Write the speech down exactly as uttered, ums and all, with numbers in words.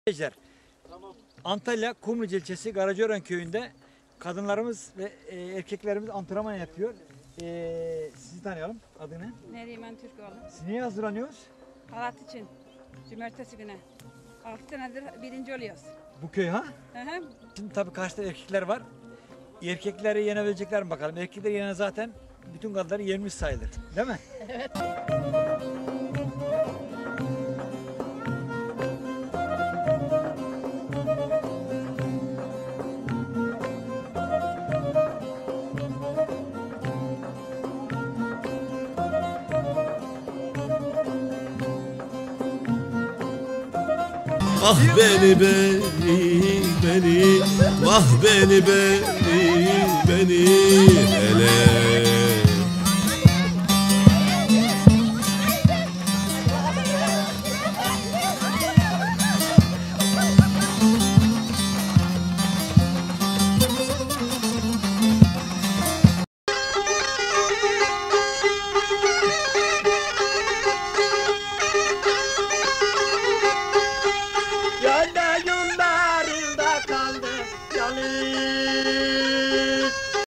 Gençler, Antalya Kumluca ilçesi Karacaören köyünde kadınlarımız ve e, erkeklerimiz antrenman yapıyor. E, sizi tanıyalım. Adı ne? Neriman Türkoğlu. Siz niye hazırlanıyoruz? Halat için. Cumartesi günü. altı senedir birinci oluyoruz. Bu köy ha? Hı hı. Şimdi tabii karşıda erkekler var. Erkekleri yenebilecekler mi bakalım? Erkekleri yenen zaten bütün kadınları yenmiş sayılır. Değil mi? Evet. Ah beni beni beni, vah beni beni beni hele